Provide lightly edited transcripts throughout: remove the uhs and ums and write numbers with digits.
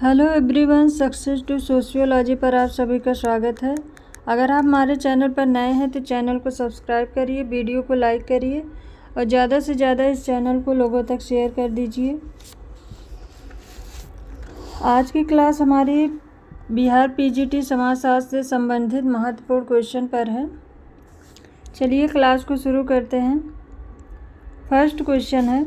Hello everyone, success to sociology पर आप सभी का स्वागत है। अगर आप हमारे चैनल पर नए हैं तो चैनल को सब्सक्राइब करिए, वीडियो को लाइक करिए और ज़्यादा से ज़्यादा इस चैनल को लोगों तक शेयर कर दीजिए। आज की क्लास हमारी बिहार पीजीटी समाजशास्त्र से संबंधित महत्वपूर्ण क्वेश्चन पर है। चलिए क्लास को शुरू करते हैं। फर्स्ट क्वेश्चन है,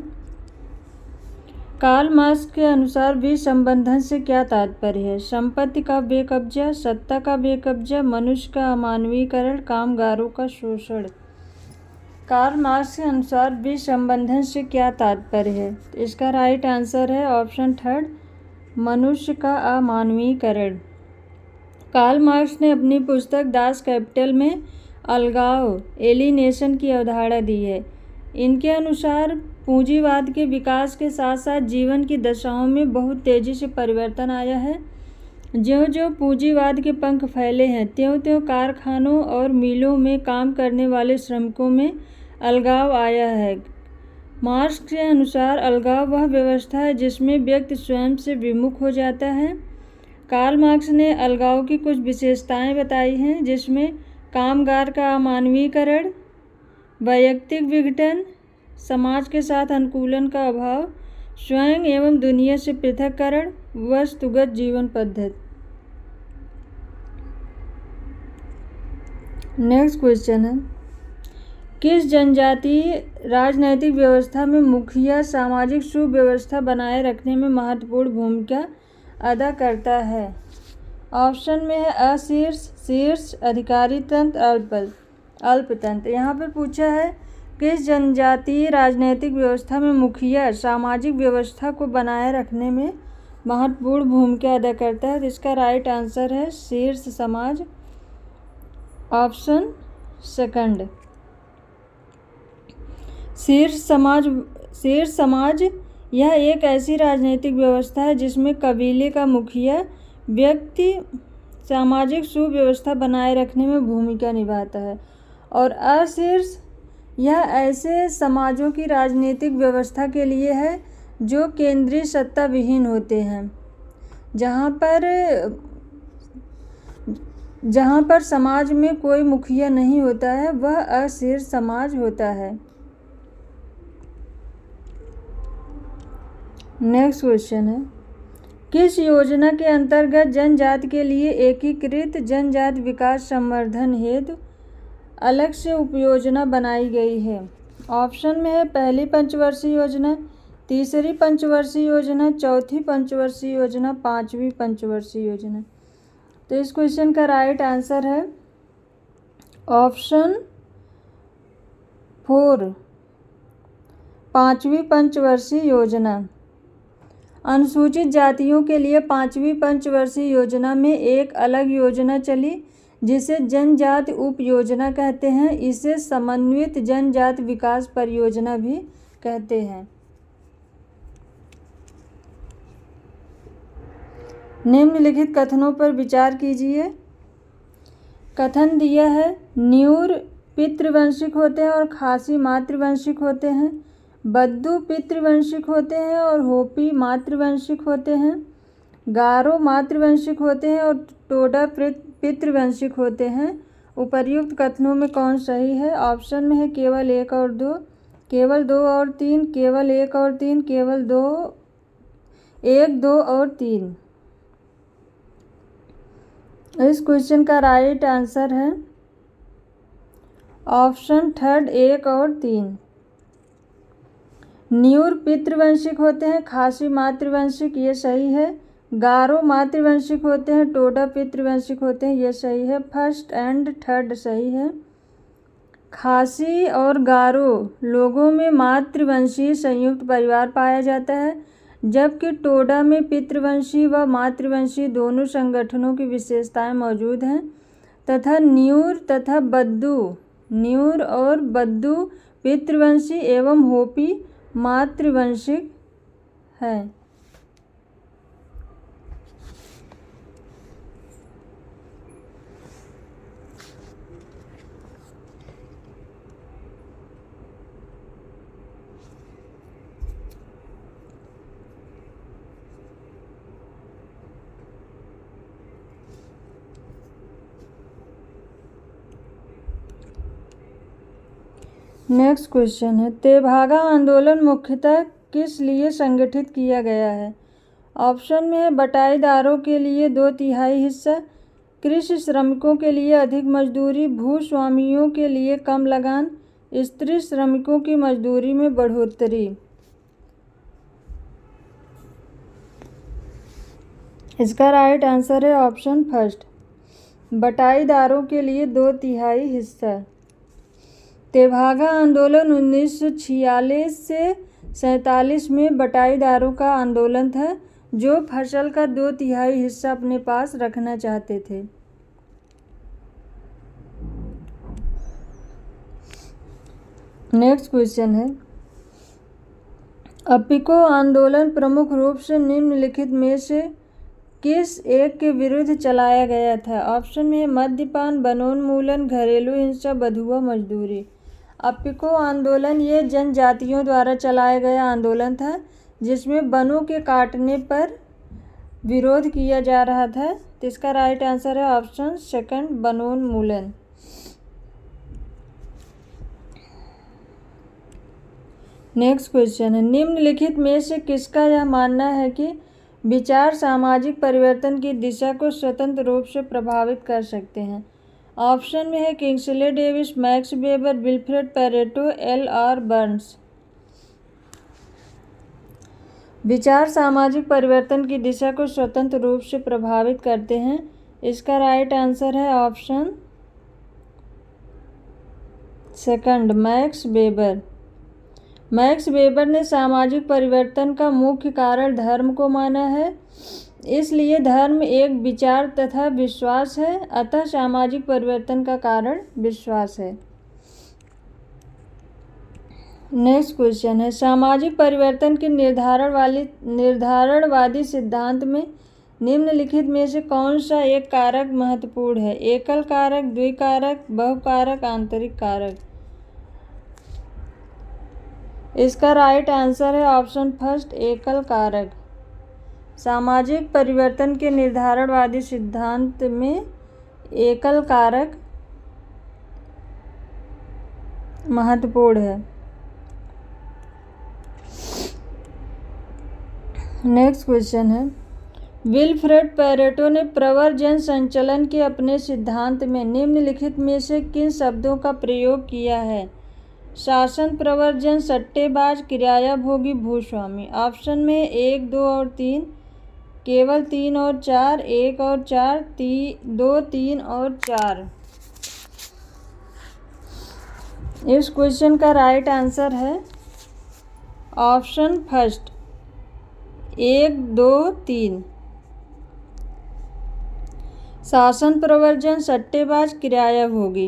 कार्ल मार्क्स के अनुसार विसंबंधन से क्या तात्पर्य है? संपत्ति का बेकब्जा, सत्ता का बेकब्जा, मनुष्य का अमानवीकरण, कामगारों का शोषण। कार्ल मार्क्स के अनुसार विसंबंधन से क्या तात्पर्य है? तो इसका राइट आंसर है ऑप्शन थर्ड, मनुष्य का अमानवीकरण। कार्ल मार्क्स ने अपनी पुस्तक दास कैपिटल में अलगाव एलिनेशन की अवधारणा दी है। इनके अनुसार पूंजीवाद के विकास के साथ साथ जीवन की दशाओं में बहुत तेज़ी से परिवर्तन आया है। ज्यों-ज्यों पूंजीवाद के पंख फैले हैं त्यों-त्यों कारखानों और मिलों में काम करने वाले श्रमिकों में अलगाव आया है। मार्क्स के अनुसार अलगाव वह व्यवस्था है जिसमें व्यक्ति स्वयं से विमुख हो जाता है। कार्ल मार्क्स ने अलगाव की कुछ विशेषताएं बताई हैं, जिसमें कामगार का अमानवीकरण, वैयक्तिक विघटन, समाज के साथ अनुकूलन का अभाव, स्वयं एवं दुनिया से पृथक्करण, वस्तुगत जीवन पद्धति। नेक्स्ट क्वेश्चन है, किस जनजातीय राजनैतिक व्यवस्था में मुखिया सामाजिक सुव्यवस्था बनाए रखने में महत्वपूर्ण भूमिका अदा करता है? ऑप्शन में है अशीर्ष, शीर्ष, अधिकारी तंत्र, अल्पतंत्र। यहाँ पर पूछा है किस जनजातीय राजनैतिक व्यवस्था में मुखिया सामाजिक व्यवस्था को बनाए रखने में महत्वपूर्ण भूमिका अदा करता है। तो इसका राइट आंसर है शीर्ष समाज, ऑप्शन सेकंड। शीर्ष समाज यह एक ऐसी राजनीतिक व्यवस्था है जिसमें कबीले का मुखिया व्यक्ति सामाजिक सुव्यवस्था बनाए रखने में भूमिका निभाता है। और अशीर्ष यह ऐसे समाजों की राजनीतिक व्यवस्था के लिए है जो केंद्रीय सत्ता विहीन होते हैं, जहाँ पर समाज में कोई मुखिया नहीं होता है, वह अशीर्ष समाज होता है। नेक्स्ट क्वेश्चन है, किस योजना के अंतर्गत जनजाति के लिए एकीकृत जनजाति विकास संवर्धन हेतु अलग से उपयोजना बनाई गई है? ऑप्शन में है पहली पंचवर्षीय योजना, तीसरी पंचवर्षीय योजना, चौथी पंचवर्षीय योजना, पांचवी पंचवर्षीय योजना। तो इस क्वेश्चन का राइट आंसर है ऑप्शन फोर, पांचवी पंचवर्षीय योजना। अनुसूचित जातियों के लिए पांचवी पंचवर्षीय योजना में एक अलग योजना चली जिसे जनजाति उप योजना कहते हैं। इसे समन्वित जनजाति विकास परियोजना भी कहते हैं। निम्नलिखित कथनों पर विचार कीजिए। कथन दिया है, न्यूर पितृवंशिक होते हैं और खासी मातृवंशिक होते हैं, बद्दू पितृवंशिक होते हैं और होपी मातृवंशिक होते हैं, गारो मातृवंशिक होते हैं और टोडा पितृवंशिक होते हैं। उपर्युक्त कथनों में कौन सही है? ऑप्शन में है केवल एक और दो, केवल दो और तीन, केवल एक और तीन, केवल दो, एक, दो और तीन। इस क्वेश्चन का राइट आंसर है ऑप्शन थर्ड, एक और तीन। न्यूर पितृवंशिक होते हैं, खासी मातृवंशिक, ये सही है। गारो मातृवंशिक होते हैं, टोडा पितृवंशिक होते हैं, ये सही है। फर्स्ट एंड थर्ड सही है। खासी और गारो लोगों में मातृवंशीय संयुक्त परिवार पाया जाता है, जबकि टोडा में पितृवंशी व मातृवंशी दोनों संगठनों की विशेषताएं मौजूद हैं तथा न्यूर और बद्दू पितृवंशी एवं होपी मातृवंशिक है। नेक्स्ट क्वेश्चन है, तेभागा आंदोलन मुख्यतः किस लिए संगठित किया गया है? ऑप्शन में है बटाईदारों के लिए 2/3 हिस्सा, कृषि श्रमिकों के लिए अधिक मजदूरी, भूस्वामियों के लिए कम लगान, स्त्री श्रमिकों की मजदूरी में बढ़ोतरी। इसका राइट आंसर है ऑप्शन फर्स्ट, बटाईदारों के लिए 2/3 हिस्सा। तेभागा आंदोलन 1946 से 47 में बटाईदारों का आंदोलन था, जो फसल का 2/3 हिस्सा अपने पास रखना चाहते थे। नेक्स्ट क्वेश्चन है, अपिको आंदोलन प्रमुख रूप से निम्नलिखित में से किस एक के विरुद्ध चलाया गया था? ऑप्शन में मद्यपान, वनोन्मूलन, घरेलू हिंसा, बंधुआ मजदूरी। अपिको आंदोलन ये जनजातियों द्वारा चलाया गया आंदोलन था, जिसमें वनों के काटने पर विरोध किया जा रहा था। तो इसका राइट आंसर है ऑप्शन सेकंड, वनोन्मूलन। नेक्स्ट क्वेश्चन है, निम्नलिखित में से किसका यह मानना है कि विचार सामाजिक परिवर्तन की दिशा को स्वतंत्र रूप से प्रभावित कर सकते हैं? ऑप्शन में है Kingsley Davis, Max Weber, Wilfred Pareto, L.R. Burns. विचार सामाजिक परिवर्तन की दिशा को स्वतंत्र रूप से प्रभावित करते हैं। इसका राइट आंसर है option second, Max Weber. Max Weber ने सामाजिक परिवर्तन का मुख्य कारण धर्म को माना है, इसलिए धर्म एक विचार तथा विश्वास है, अतः सामाजिक परिवर्तन का कारण विश्वास है। नेक्स्ट क्वेश्चन है, सामाजिक परिवर्तन के निर्धारणवादी सिद्धांत में निम्नलिखित में से कौन सा एक कारक महत्वपूर्ण है? एकल कारक, द्विकारक, बहुकारक, आंतरिक कारक। इसका राइट आंसर है ऑप्शन फर्स्ट, एकल कारक। सामाजिक परिवर्तन के निर्धारणवादी सिद्धांत में एकल कारक महत्वपूर्ण है। नेक्स्ट क्वेश्चन है, विल्फ्रेड पैरेटो ने प्रवर जन संचलन के अपने सिद्धांत में निम्नलिखित में से किन शब्दों का प्रयोग किया है? शासन, प्रवर्जन, सट्टेबाज, किरायाभोगी, भूस्वामी। ऑप्शन में 1, 2 और 3, केवल 3 और 4, 1 और 4, 2, 3 और 4। इस क्वेश्चन का राइट आंसर है ऑप्शन फर्स्ट, 1, 2, 3। शासन, प्रवर्जन, सट्टेबाज, किरायाभोगी।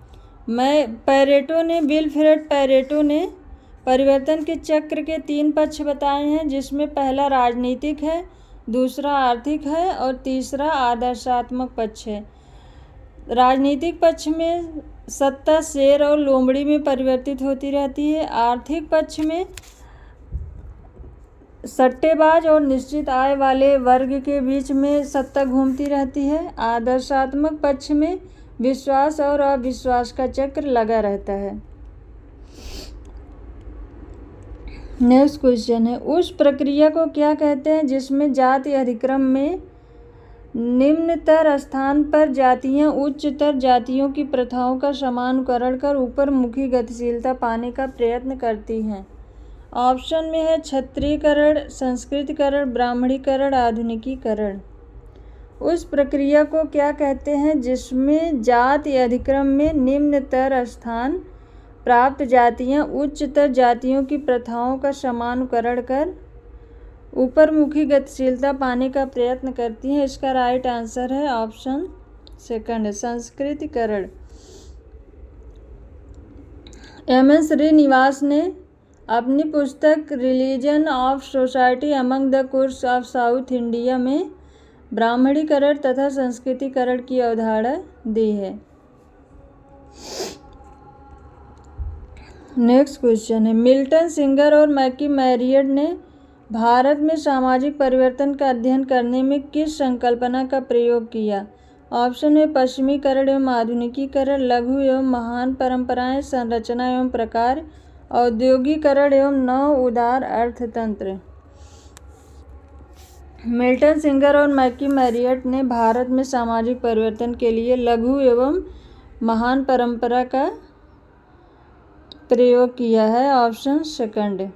विल्फ्रेड पैरेटो ने परिवर्तन के चक्र के 3 पक्ष बताए हैं, जिसमें पहला राजनीतिक है, दूसरा आर्थिक है और तीसरा आदर्शात्मक पक्ष है। राजनीतिक पक्ष में सत्ता शेर और लोमड़ी में परिवर्तित होती रहती है। आर्थिक पक्ष में सट्टेबाज और निश्चित आय वाले वर्ग के बीच में सत्ता घूमती रहती है। आदर्शात्मक पक्ष में विश्वास और अविश्वास का चक्र लगा रहता है। नेक्स्ट क्वेश्चन है, उस प्रक्रिया को क्या कहते हैं जिसमें जाति अधिक्रम में निम्नतर स्थान पर जातियां उच्चतर जातियों की प्रथाओं का समानुकरण कर ऊपरमुखी गतिशीलता पाने का प्रयत्न करती हैं? ऑप्शन में है क्षत्रियकरण, संस्कृतिकरण, ब्राह्मणीकरण, आधुनिकीकरण। उस प्रक्रिया को क्या कहते हैं जिसमें जाति अधिक्रम में निम्नतर स्थान प्राप्त जातियां उच्चतर जातियों की प्रथाओं का समानुकरण कर ऊपरमुखी गतिशीलता पाने का प्रयत्न करती हैं? इसका राइट आंसर है ऑप्शन सेकंड, संस्कृतिकरण। M.N. श्रीनिवास ने अपनी पुस्तक religion of society among the Coorgs of South India में ब्राह्मणीकरण तथा संस्कृतिकरण की अवधारणा दी है। नेक्स्ट क्वेश्चन है, मिल्टन, सिंगर और मैकी मैरियड ने भारत में सामाजिक परिवर्तन का अध्ययन करने में किस संकल्पना का प्रयोग किया? ऑप्शन में पश्चिमीकरण एवं आधुनिकीकरण, लघु एवं महान परंपराएं, संरचना एवं प्रकार, औद्योगिकरण एवं नव उदार अर्थतंत्र। मिल्टन सिंगर और मैकी मैरियट ने भारत में सामाजिक परिवर्तन के लिए लघु एवं महान परंपरा का प्रयोग किया है। Option second.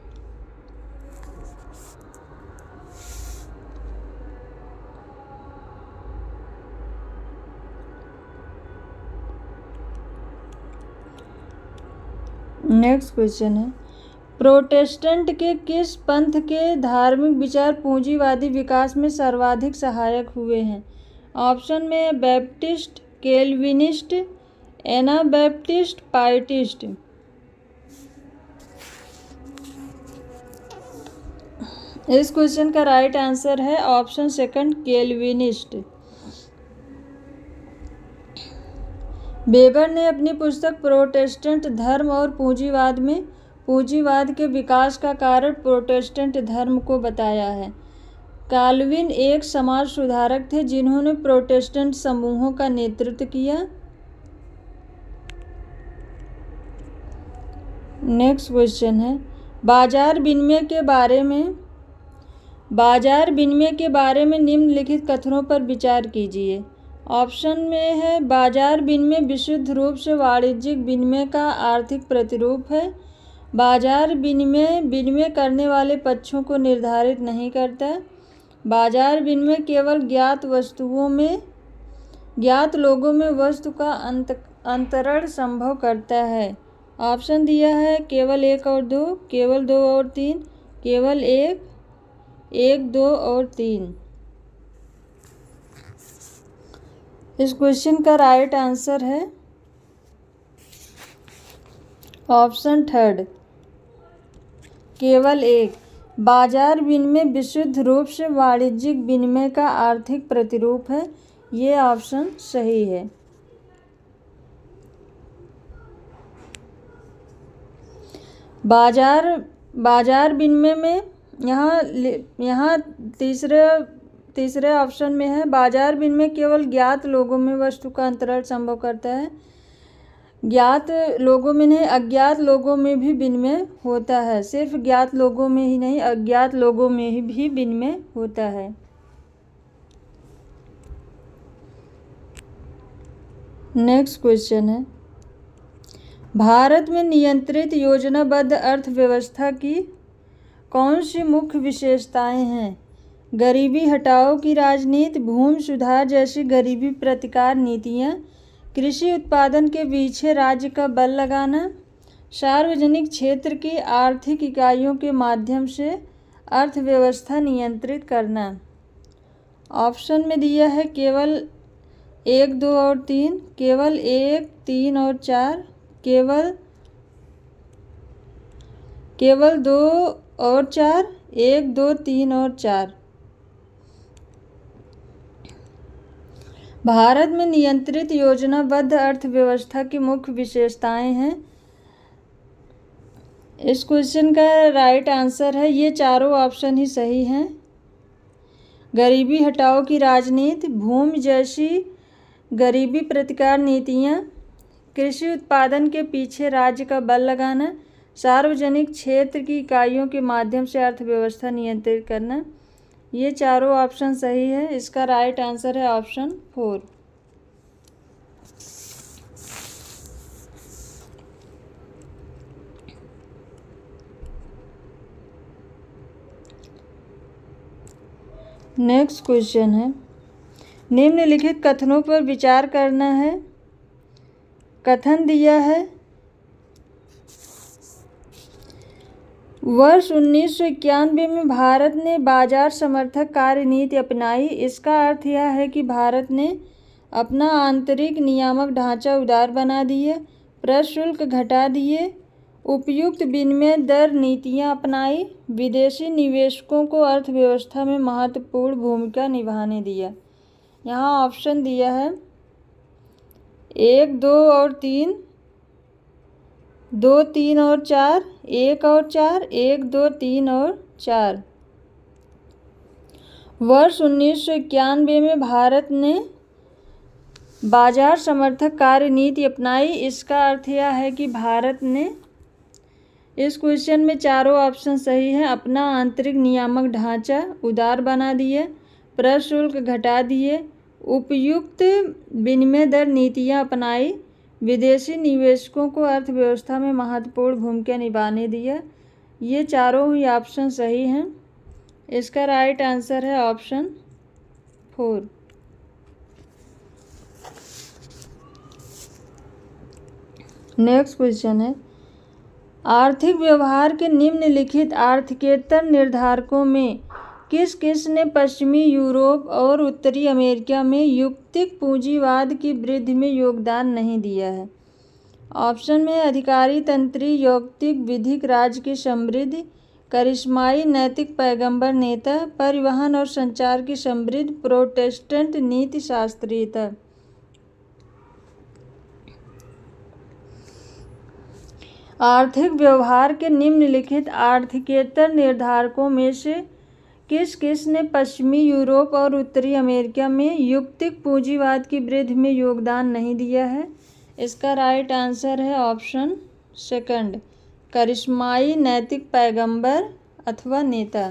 नेक्स्ट क्वेश्चन है, प्रोटेस्टेंट के किस पंथ के धार्मिक विचार पूंजीवादी विकास में सर्वाधिक सहायक हुए हैं? ऑप्शन में बैप्टिस्ट, कैल्विनिस्ट, एनाबैप्टिस्ट, पाइटिस्ट। इस क्वेश्चन का राइट आंसर है ऑप्शन सेकंड, कैल्विनिस्ट। वेबर ने अपनी पुस्तक प्रोटेस्टेंट धर्म और पूंजीवाद में पूंजीवाद के विकास का कारण प्रोटेस्टेंट धर्म को बताया है। काल्विन एक समाज सुधारक थे जिन्होंने प्रोटेस्टेंट समूहों का नेतृत्व किया। नेक्स्ट क्वेश्चन है, बाजार विनिमय के बारे में निम्नलिखित कथनों पर विचार कीजिए। ऑप्शन में है, बाजार विनिमय विशुद्ध रूप से वाणिज्यिक विनिमय का आर्थिक प्रतिरूप है। बाजार विनिमय करने वाले पक्षों को निर्धारित नहीं करता। बाजार विनिमय केवल ज्ञात लोगों में वस्तु का अंतरण संभव करता है। ऑप्शन दिया है केवल 1 और 2, केवल 2 और 3, केवल 1, 2 और 3। इस क्वेश्चन का राइट आंसर है ऑप्शन थर्ड, केवल 1। बाजार विनिमय विशुद्ध रूप से वाणिज्यिक विनिमय का आर्थिक प्रतिरूप है। ये ऑप्शन सही है। बाजार विनिमय में यहाँ तीसरे ऑप्शन में है, बाजार विनिमय केवल ज्ञात लोगों में वस्तु का अंतरण संभव करता है। ज्ञात लोगों में नहीं, अज्ञात लोगों में भी विनिमय होता है। सिर्फ ज्ञात लोगों में ही नहीं, अज्ञात लोगों में भी विनिमय होता है। नेक्स्ट क्वेश्चन है, भारत में नियंत्रित योजनाबद्ध अर्थव्यवस्था की कौन सी मुख्य विशेषताएं हैं? गरीबी हटाओ की राजनीति, भूमि सुधार जैसी गरीबी प्रतिकार नीतियाँ, कृषि उत्पादन के पीछे राज्य का बल लगाना, सार्वजनिक क्षेत्र की आर्थिक इकाइयों के माध्यम से अर्थव्यवस्था नियंत्रित करना। ऑप्शन में दिया है केवल 1, 2 और 3, केवल 1, 3 और 4, केवल 2 और 4, 1, 2, 3 और 4। भारत में नियंत्रित योजनाबद्ध अर्थव्यवस्था की मुख्य विशेषताएं हैं। इस क्वेश्चन का राइट आंसर है, ये चारों ऑप्शन ही सही हैं। गरीबी हटाओ की राजनीति, भूमि जैसी गरीबी प्रतिकार नीतियाँ, कृषि उत्पादन के पीछे राज्य का बल लगाना, सार्वजनिक क्षेत्र की इकाइयों के माध्यम से अर्थव्यवस्था नियंत्रित करना। ये चारों ऑप्शन सही है। इसका राइट आंसर है ऑप्शन 4। नेक्स्ट क्वेश्चन है, निम्नलिखित कथनों पर विचार करना है। कथन दिया है, वर्ष 1991 में भारत ने बाजार समर्थक कार्यनीति अपनाई। इसका अर्थ यह है कि भारत ने अपना आंतरिक नियामक ढांचा उदार बना दिए, प्रशुल्क घटा दिए, उपयुक्त विनिमय दर नीतियां अपनाई, विदेशी निवेशकों को अर्थव्यवस्था में महत्वपूर्ण भूमिका निभाने दिया। यहाँ ऑप्शन दिया है 1, 2 और 3, 2, 3 और 4, 1 और 4, 1, 2, 3 और 4। वर्ष 1991 में भारत ने बाजार समर्थक कार्य नीति अपनाई। इसका अर्थ यह है कि भारत ने, इस क्वेश्चन में चारों ऑप्शन सही हैं। अपना आंतरिक नियामक ढांचा उदार बना दिए, प्रशुल्क घटा दिए, उपयुक्त विनिमय दर नीतियां अपनाई, विदेशी निवेशकों को अर्थव्यवस्था में महत्वपूर्ण भूमिका निभाने दिया। ये चारों ही ऑप्शन सही हैं। इसका राइट आंसर है ऑप्शन 4। नेक्स्ट क्वेश्चन है, आर्थिक व्यवहार के निम्नलिखित आर्थिकेतर निर्धारकों में किस किस ने पश्चिमी यूरोप और उत्तरी अमेरिका में युक्तिक पूंजीवाद की वृद्धि में योगदान नहीं दिया है? ऑप्शन में अधिकारी तंत्री यौक्तिक विधिक राज्य की समृद्धि, करिश्माई नैतिक पैगंबर नेता, परिवहन और संचार की समृद्धि, प्रोटेस्टेंट नीति शास्त्रीयता। आर्थिक व्यवहार के निम्नलिखित आर्थिकेतर निर्धारकों में से किस किस ने पश्चिमी यूरोप और उत्तरी अमेरिका में युक्तिक पूंजीवाद की वृद्धि में योगदान नहीं दिया है? इसका राइट आंसर है ऑप्शन 2, करिश्माई नैतिक पैगंबर अथवा नेता।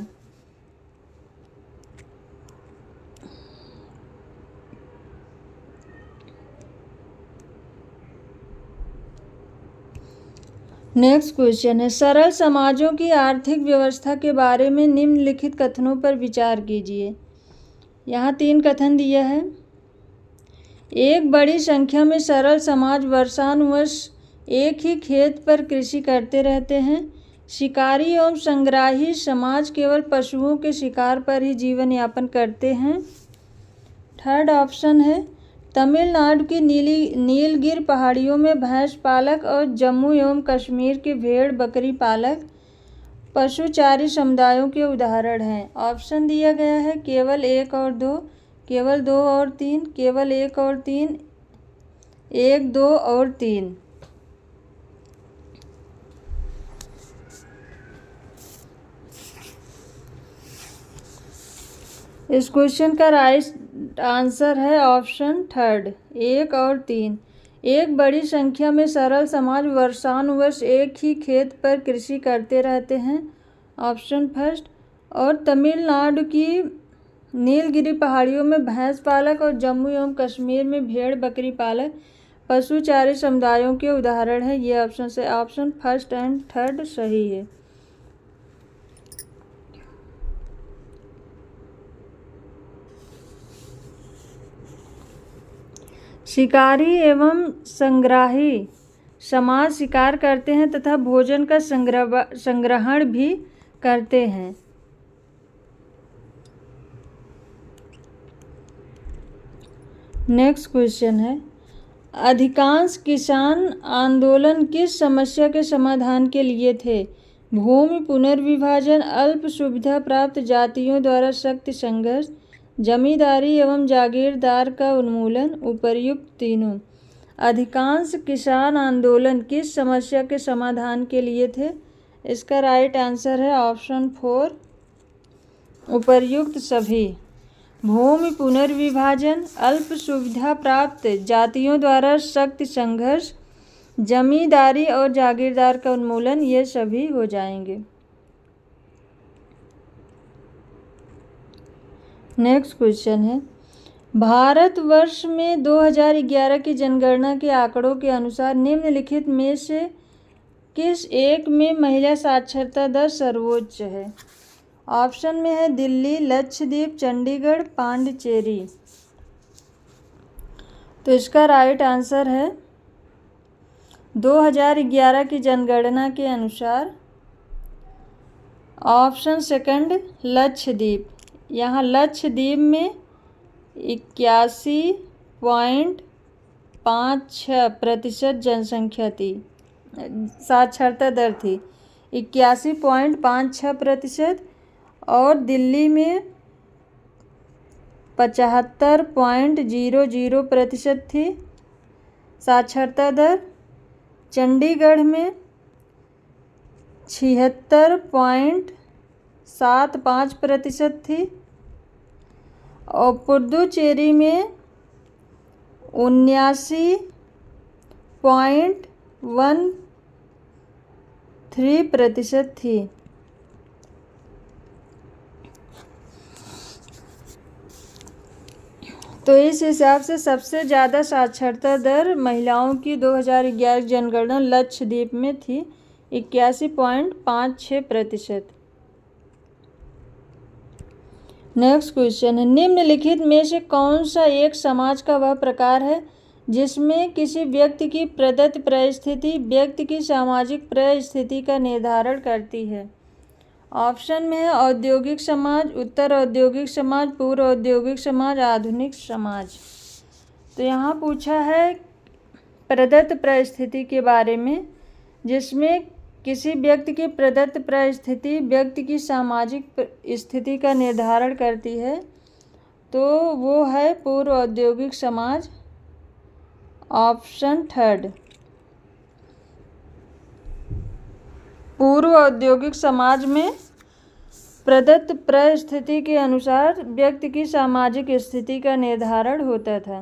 नेक्स्ट क्वेश्चन है, सरल समाजों की आर्थिक व्यवस्था के बारे में निम्नलिखित कथनों पर विचार कीजिए। यहाँ 3 कथन दिया है। एक बड़ी संख्या में सरल समाज वर्षानुवर्ष एक ही खेत पर कृषि करते रहते हैं। शिकारी एवं संग्राही समाज केवल पशुओं के शिकार पर ही जीवन यापन करते हैं। थर्ड ऑप्शन है, तमिलनाडु की नीलगिरी पहाड़ियों में भैंस पालक और जम्मू एवं कश्मीर के भेड़ बकरी पालक पशुचारी समुदायों के उदाहरण हैं। ऑप्शन दिया गया है केवल 1 और 2, केवल 2 और 3, केवल 1 और 3, 1, 2 और 3। इस क्वेश्चन का राइट आंसर है ऑप्शन 3, 1 और 3। एक बड़ी संख्या में सरल समाज वर्षानुवर्ष एक ही खेत पर कृषि करते रहते हैं, ऑप्शन 1। और तमिलनाडु की नीलगिरी पहाड़ियों में भैंस पालक और जम्मू एवं कश्मीर में भेड़ बकरी पालक पशुचारी समुदायों के उदाहरण है। ये ऑप्शन से ऑप्शन 1 एंड 3 सही है। शिकारी एवं संग्राही समाज शिकार करते हैं तथा भोजन का संग्रहण भी करते हैं। नेक्स्ट क्वेश्चन है, अधिकांश किसान आंदोलन किस समस्या के समाधान के लिए थे? भूमि पुनर्विभाजन, अल्प सुविधा प्राप्त जातियों द्वारा सख्त संघर्ष, जमींदारी एवं जागीरदार का उन्मूलन, उपर्युक्त तीनों। अधिकांश किसान आंदोलन किस समस्या के समाधान के लिए थे? इसका राइट आंसर है ऑप्शन 4, उपर्युक्त सभी। भूमि पुनर्विभाजन, अल्प सुविधा प्राप्त जातियों द्वारा सख्त संघर्ष, जमींदारी और जागीरदार का उन्मूलन, ये सभी हो जाएंगे। नेक्स्ट क्वेश्चन है, भारतवर्ष में 2011 की जनगणना के आंकड़ों के अनुसार निम्नलिखित में से किस एक में महिला साक्षरता दर सर्वोच्च है? ऑप्शन में है दिल्ली, लक्षद्वीप, चंडीगढ़, पांडिचेरी। तो इसका राइट आंसर है 2011 की जनगणना के अनुसार ऑप्शन 2 लक्षद्वीप। यहाँ लक्षद्वीप में 81.56% जनसंख्या थी, साक्षरता दर थी 81.56%। और दिल्ली में 75.00% थी साक्षरता दर। चंडीगढ़ में 76.75% थी और पुडुचेरी में 79.13% थी। तो इस हिसाब से सबसे ज़्यादा साक्षरता दर महिलाओं की 2011 जनगणना लक्षद्वीप में थी 81.56%। नेक्स्ट क्वेश्चन है, निम्नलिखित में से कौन सा एक समाज का वह प्रकार है जिसमें किसी व्यक्ति की प्रदत्त परिस्थिति व्यक्ति की सामाजिक परिस्थिति का निर्धारण करती है? ऑप्शन में है औद्योगिक समाज, उत्तर औद्योगिक समाज, पूर्व औद्योगिक समाज, आधुनिक समाज। तो यहाँ पूछा है प्रदत्त परिस्थिति के बारे में, जिसमें किसी व्यक्ति की प्रदत्त परिस्थिति व्यक्ति की सामाजिक स्थिति का निर्धारण करती है, तो वो है पूर्व औद्योगिक समाज, ऑप्शन थर्ड। पूर्व औद्योगिक समाज में प्रदत्त परिस्थिति के अनुसार व्यक्ति की सामाजिक स्थिति का निर्धारण होता था।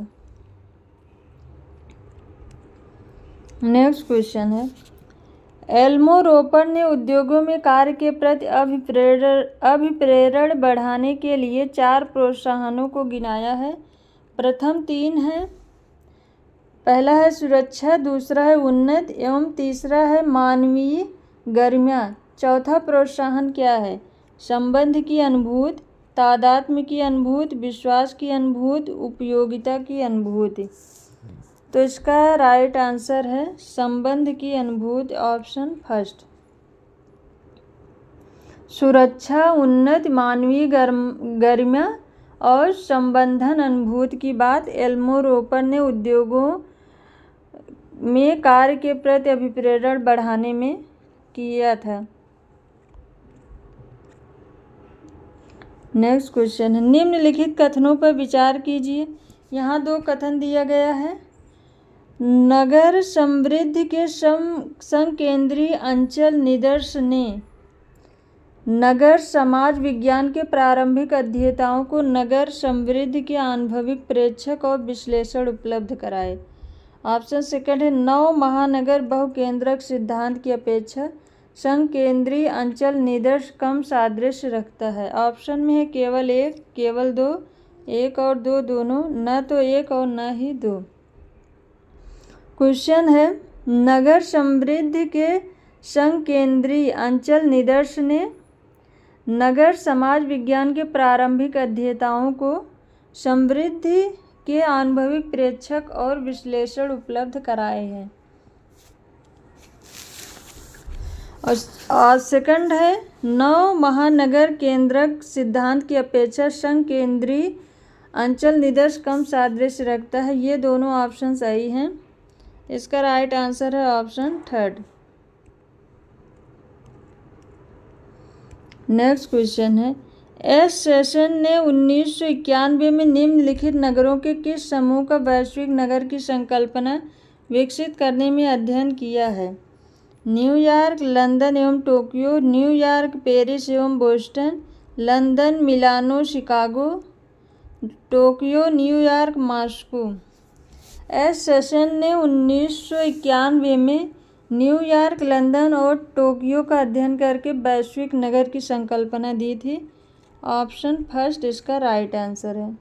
नेक्स्ट क्वेश्चन है, एल्मो रोपर ने उद्योगों में कार्य के प्रति अभिप्रेरण बढ़ाने के लिए 4 प्रोत्साहनों को गिनाया है। प्रथम 3 है, पहला है सुरक्षा, दूसरा है उन्नति एवं तीसरा है मानवीय गरिमा। चौथा प्रोत्साहन क्या है? संबंध की अनुभूति, तादात्म्य की अनुभूति, विश्वास की अनुभूति, उपयोगिता की अनुभूति। तो इसका राइट आंसर है संबंध की अनुभूति, ऑप्शन फर्स्ट। सुरक्षा, उन्नति, मानवीय गरिमा और संबंधन अनुभूति की बात एल्मो रोपर ने उद्योगों में कार्य के प्रति अभिप्रेरण बढ़ाने में किया था। नेक्स्ट क्वेश्चन है, निम्नलिखित कथनों पर विचार कीजिए। यहाँ 2 कथन दिया गया है। नगर समृद्धि के संकेंद्रीय अंचल निदर्श ने नगर समाज विज्ञान के प्रारंभिक अध्येताओं को नगर समृद्धि के आनुभविक प्रेक्षक और विश्लेषण उपलब्ध कराए। ऑप्शन सेकंड है, 9 महानगर बहुकेंद्रक सिद्धांत की अपेक्षा संकेंद्रीय अंचल निदर्श कम सादृश्य रखता है। ऑप्शन में है केवल 1, केवल 2, 1 और 2 दोनों, न तो 1 और न ही 2। क्वेश्चन है, नगर समृद्धि के संकेंद्रीय अंचल निदर्श ने नगर समाज विज्ञान के प्रारंभिक अध्येताओं को समृद्धि के अनुभविक प्रेक्षक और विश्लेषण उपलब्ध कराए हैं। और सेकंड है, 9 महानगर केंद्रक सिद्धांत की अपेक्षा संकेंद्रीय अंचल निदर्श कम सादृश्य रखता है। ये दोनों ऑप्शन सही हैं। इसका राइट आंसर है ऑप्शन थर्ड। नेक्स्ट क्वेश्चन है, एस सेशन ने 1991 में निम्नलिखित नगरों के किस समूह का वैश्विक नगर की संकल्पना विकसित करने में अध्ययन किया है? न्यूयॉर्क, लंदन एवं टोक्यो, न्यूयॉर्क, पेरिस एवं Boston, London, Milano, Chicago, Tokyo, New York, Moscow. S Sassen ने 1991 में न्यूयॉर्क, लंदन और टोक्यो का अध्ययन करके वैश्विक नगर की संकल्पना दी थी। ऑप्शन फर्स्ट इसका राइट आंसर है।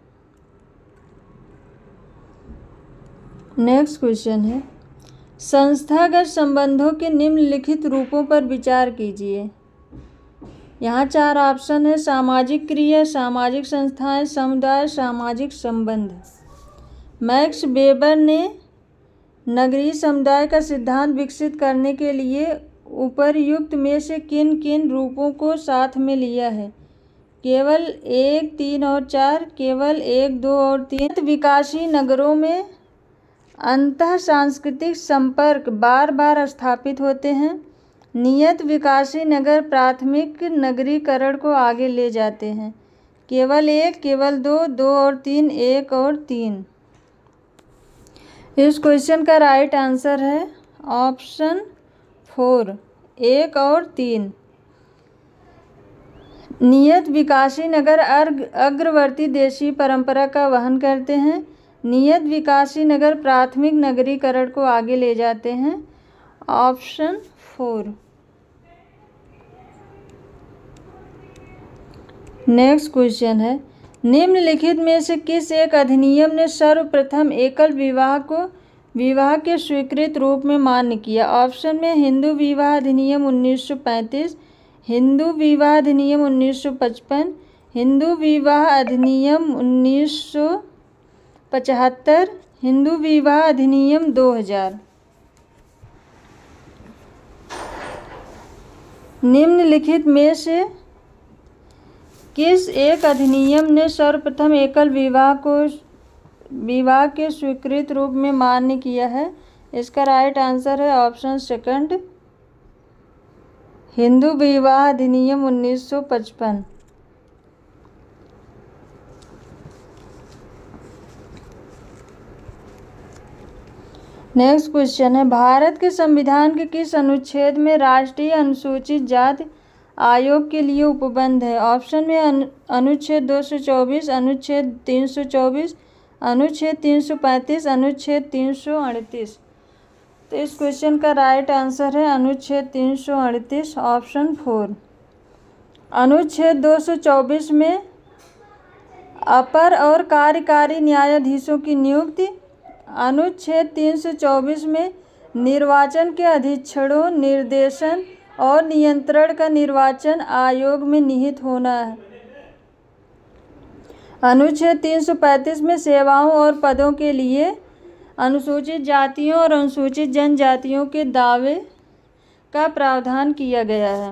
नेक्स्ट क्वेश्चन है, संस्थागत संबंधों के निम्नलिखित रूपों पर विचार कीजिए। यहाँ 4 ऑप्शन है, सामाजिक क्रिया, सामाजिक संस्थाएं, समुदाय, सामाजिक संबंध। मैक्स वेबर ने नगरीय समुदाय का सिद्धांत विकसित करने के लिए उपर्युक्त में से किन किन रूपों को साथ में लिया है? केवल 1, 3 और 4, केवल 1, 2 और 3। विकासशील नगरों में अंतः सांस्कृतिक संपर्क बार बार स्थापित होते हैं। नियत विकासशील नगर प्राथमिक नगरीकरण को आगे ले जाते हैं। केवल 1, केवल 2, 2 और 3, 1 और 3। इस क्वेश्चन का राइट आंसर है ऑप्शन 4, 1 और 3। नियत विकासशील नगर अग्रवर्ती देशीय परंपरा का वहन करते हैं। नियत विकासी नगर प्राथमिक नगरीकरण को आगे ले जाते हैं? ऑप्शन 4। नेक्स्ट क्वेश्चन है, निम्नलिखित में से किस एक अधिनियम ने सर्वप्रथम एकल विवाह को विवाह के स्वीकृत रूप में मान्य किया? ऑप्शन में हिंदू विवाह अधिनियम 1935, हिंदू विवाह अधिनियम 1955, हिंदू विवाह अधिनियम 1975, हिंदू विवाह अधिनियम 2000। निम्नलिखित में से किस एक अधिनियम ने सर्वप्रथम एकल विवाह को विवाह के स्वीकृत रूप में मान्य किया है? इसका राइट आंसर है ऑप्शन सेकंड, हिंदू विवाह अधिनियम 1955। नेक्स्ट क्वेश्चन है, भारत के संविधान के किस अनुच्छेद में राष्ट्रीय अनुसूचित जाति आयोग के लिए उपबंध है? ऑप्शन में अनुच्छेद 224, अनुच्छेद 324, अनुच्छेद 335, अनुच्छेद 338। तो इस क्वेश्चन का राइट आंसर है अनुच्छेद 338, ऑप्शन 4। अनुच्छेद 224 में अपर और कार्यकारी न्यायाधीशों की नियुक्ति, अनुच्छेद 324 में निर्वाचन के अधीक्षणों, निर्देशन और नियंत्रण का निर्वाचन आयोग में निहित होना है। अनुच्छेद 335 में सेवाओं और पदों के लिए अनुसूचित जातियों और अनुसूचित जनजातियों के दावे का प्रावधान किया गया है।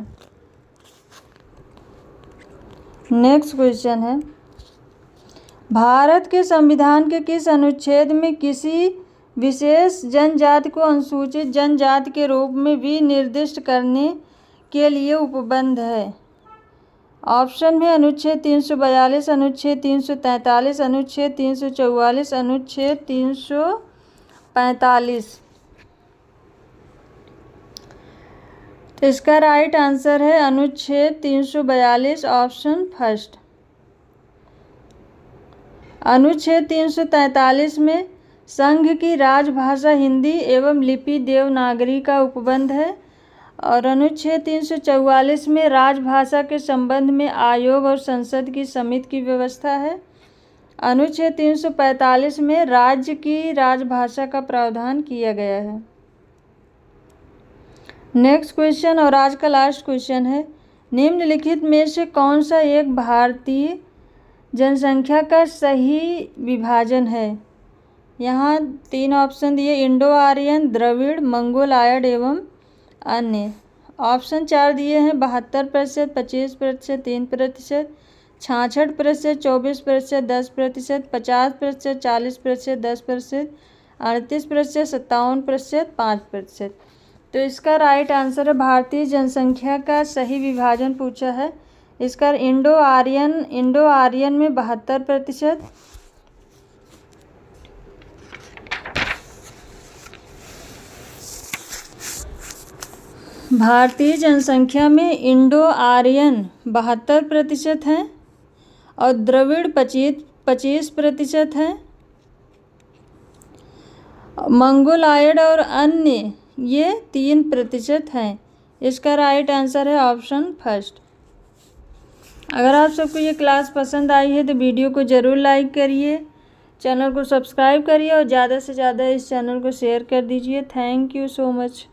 नेक्स्ट क्वेश्चन है, भारत के संविधान के किस अनुच्छेद में किसी विशेष जनजाति को अनुसूचित जनजाति के रूप में विनिर्दिष्ट करने के लिए उपबंध है? ऑप्शन में अनुच्छेद 342, अनुच्छेद 343, अनुच्छेद 344, अनुच्छेद 345। तो इसका राइट आंसर है अनुच्छेद 342, ऑप्शन फर्स्ट। अनुच्छेद 343 में संघ की राजभाषा हिंदी एवं लिपि देवनागरी का उपबंध है और अनुच्छेद 344 में राजभाषा के संबंध में आयोग और संसद की समिति की व्यवस्था है। अनुच्छेद 345 में राज्य की राजभाषा का प्रावधान किया गया है। नेक्स्ट क्वेश्चन और आज का लास्ट क्वेश्चन है, निम्नलिखित में से कौन सा एक भारतीय जनसंख्या का सही विभाजन है? यहाँ 3 ऑप्शन दिए, इंडो आर्यन, द्रविड़, मंगोलायड एवं अन्य। ऑप्शन 4 दिए हैं, 72%, 25%, 3%, 66%, 24%, 10%, 50%, 40%, 10%, 38%, 57%, 5%। तो इसका राइट आंसर है भारतीय जनसंख्या का सही विभाजन पूछा है। इसका इंडो आर्यन में 72%, भारतीय जनसंख्या में इंडो आर्यन 72% हैं और द्रविड़ 25% हैं। मंगोलायड और अन्य ये 3% हैं। इसका राइट आंसर है ऑप्शन फर्स्ट। अगर आप सबको ये क्लास पसंद आई है तो वीडियो को ज़रूर लाइक करिए, चैनल को सब्सक्राइब करिए और ज़्यादा से ज़्यादा इस चैनल को शेयर कर दीजिए। Thank you so much.